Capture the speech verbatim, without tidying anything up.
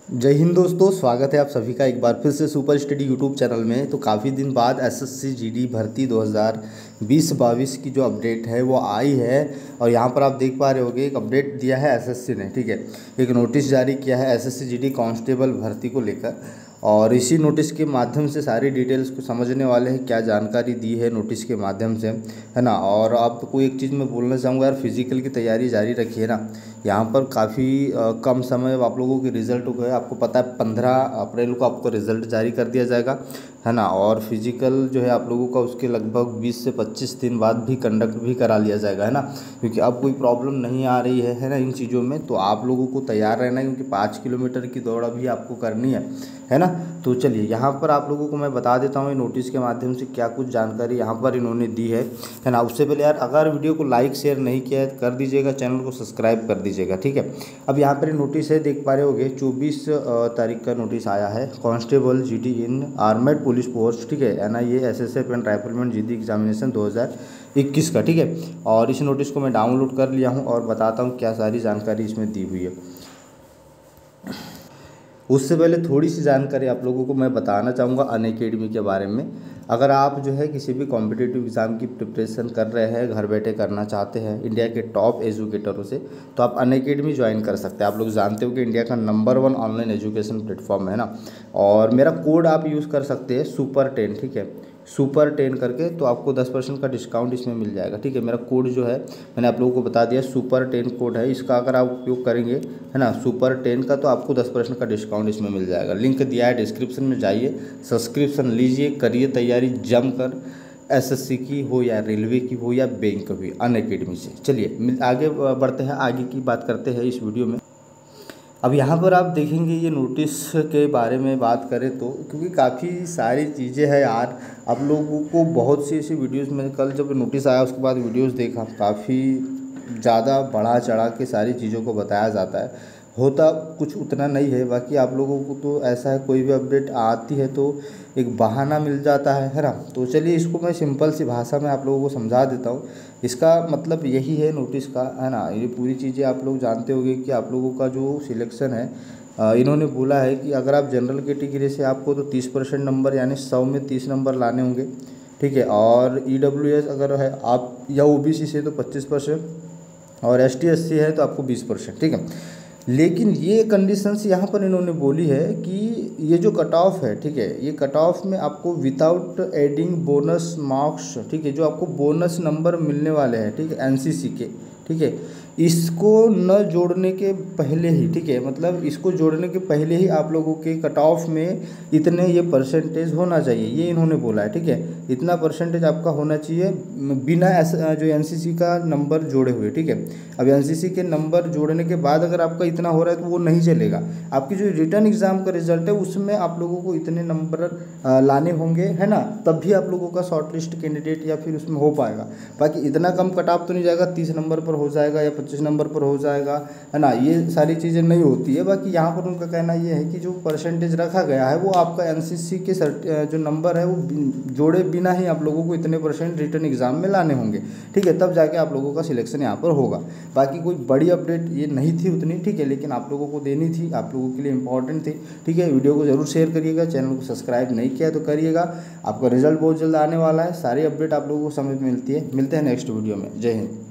जय हिंद दोस्तों, स्वागत है आप सभी का एक बार फिर से सुपर स्टडी यूट्यूब चैनल में। तो काफ़ी दिन बाद एसएससी जीडी भर्ती दो हज़ार बीस बाईस की जो अपडेट है वो आई है। और यहाँ पर आप देख पा रहे होंगे एक अपडेट दिया है एसएससी ने, ठीक है। एक नोटिस जारी किया है एसएससी जीडी कांस्टेबल भर्ती को लेकर, और इसी नोटिस के माध्यम से सारी डिटेल्स को समझने वाले हैं, क्या जानकारी दी है नोटिस के माध्यम से, है ना। और आपको एक चीज़ मैं बोलना चाहूँगा यार, फिजिकल की तैयारी जारी रखिए ना। यहाँ पर काफ़ी कम समय आप लोगों के रिज़ल्ट हो गए। आपको पता है पंद्रह अप्रैल को आपको रिज़ल्ट जारी कर दिया जाएगा, है ना। और फिजिकल जो है आप लोगों का उसके लगभग बीस से पच्चीस दिन बाद भी कंडक्ट भी करा लिया जाएगा, है ना। क्योंकि अब कोई प्रॉब्लम नहीं आ रही है है ना इन चीज़ों में। तो आप लोगों को तैयार रहना है, क्योंकि पाँच किलोमीटर की दौड़ अभी आपको करनी है है ना। तो चलिए यहाँ पर आप लोगों को मैं बता देता हूँ नोटिस के माध्यम से क्या कुछ जानकारी यहाँ पर इन्होंने दी है है ना। उससे पहले यार, अगर वीडियो को लाइक शेयर नहीं किया है कर दीजिएगा, चैनल को सब्सक्राइब कर दीजिएगा, ठीक है। अब यहाँ पर नोटिस है, देख पा रहे होगे चौबीस तारीख का नोटिस आया है। Constable GD in armed police force, ठीक है, N I A S S F and rifleman GD examination दो हज़ार इक्कीस का, ठीक है। और इस नोटिस को मैं डाउनलोड कर लिया हूँ और बताता हूँ क्या सारी जानकारी इसमें दी हुई है। उससे पहले थोड़ी सी जानकारी आप लोगों को मैं बताना चाहूँगा अनअकैडमी के बारे में। अगर आप जो है किसी भी कॉम्पिटिटिव एग्ज़ाम की प्रिपरेशन कर रहे हैं, घर बैठे करना चाहते हैं इंडिया के टॉप एजुकेटरों से, तो आप अनअकैडमी ज्वाइन कर सकते हैं। आप लोग जानते हो कि इंडिया का number one online education platform है ना। और मेरा कोड आप यूज़ कर सकते हैं सुपर टेन, ठीक है, सुपर टेन करके, तो आपको दस परसेंट का डिस्काउंट इसमें मिल जाएगा, ठीक है। मेरा कोड जो है मैंने आप लोगों को बता दिया, सुपर टेन कोड है। इसका अगर आप उपयोग करेंगे, है ना, सुपर टेन का, तो आपको दस परसेंट का डिस्काउंट इसमें मिल जाएगा। लिंक दिया है डिस्क्रिप्शन में, जाइए सब्सक्रिप्शन लीजिए, करिए तैयारी जमकर, एसएससी की हो या रेलवे की हो या बैंक की, अनअकैडमी से। चलिए आगे बढ़ते हैं, आगे की बात करते हैं इस वीडियो में। अब यहाँ पर आप देखेंगे ये नोटिस के बारे में बात करें तो, क्योंकि काफ़ी सारी चीज़ें हैं यार, आप लोगों को बहुत सी ऐसी वीडियोस में, कल जब नोटिस आया उसके बाद वीडियोस देखा, काफ़ी ज़्यादा बढ़ा चढ़ा के सारी चीज़ों को बताया जाता है। होता कुछ उतना नहीं है। बाकी आप लोगों को तो ऐसा है, कोई भी अपडेट आती है तो एक बहाना मिल जाता है है ना। तो चलिए इसको मैं सिंपल सी भाषा में आप लोगों को समझा देता हूँ। इसका मतलब यही है नोटिस का, है ना। ये पूरी चीज़ें आप लोग जानते होंगे कि आप लोगों का जो सिलेक्शन है, इन्होंने बोला है कि अगर आप जनरल कैटेगरी से आपको तो तीस परसेंट नंबर, यानी सौ में तीस नंबर लाने होंगे, ठीक है। और ई डब्ल्यू एस अगर है आप, या ओ बी सी से तो पच्चीस परसेंट, और एस टी एस सी है तो आपको बीस परसेंट, ठीक है। लेकिन ये कंडीशंस यहाँ पर इन्होंने बोली है कि ये जो कट ऑफ है, ठीक है, ये कट ऑफ में आपको विदाउट एडिंग बोनस मार्क्स, ठीक है, जो आपको बोनस नंबर मिलने वाले हैं, ठीक है, एनसीसी के, ठीक है, इसको न जोड़ने के पहले ही, ठीक है, मतलब इसको जोड़ने के पहले ही आप लोगों के कट ऑफ में इतने ये परसेंटेज होना चाहिए, ये इन्होंने बोला है, ठीक है। इतना परसेंटेज आपका होना चाहिए बिना जो एनसीसी का नंबर जोड़े हुए, ठीक है। अब एनसीसी के नंबर जोड़ने के बाद अगर आपका इतना हो रहा है तो वो नहीं चलेगा। आपकी जो रिटर्न एग्ज़ाम का रिजल्ट है उसमें आप लोगों को इतने नंबर लाने होंगे, है ना, तब भी आप लोगों का शॉर्ट लिस्ट कैंडिडेट या फिर उसमें हो पाएगा। बाकी इतना कम कट ऑफ तो नहीं जाएगा, तीस नंबर पर हो जाएगा या पच्चीस नंबर पर हो जाएगा, है ना, ये सारी चीज़ें नहीं होती है। बाकी यहाँ पर उनका कहना ये है कि जो परसेंटेज रखा गया है वो आपका एनसीसी के जो नंबर है वो जोड़े बिना ही आप लोगों को इतने परसेंट रिटर्न एग्जाम में लाने होंगे, ठीक है, तब जाके आप लोगों का सिलेक्शन यहाँ पर होगा। बाकी कोई बड़ी अपडेट ये नहीं थी उतनी, ठीक है, लेकिन आप लोगों को देनी थी, आप लोगों के लिए इंपॉर्टेंट थी, ठीक है। वीडियो को जरूर शेयर करिएगा, चैनल को सब्सक्राइब नहीं किया तो करिएगा। आपका रिजल्ट बहुत जल्द आने वाला है, सारी अपडेट आप लोगों को समझ में मिलती है। मिलते हैं नेक्स्ट वीडियो में। जय हिंद।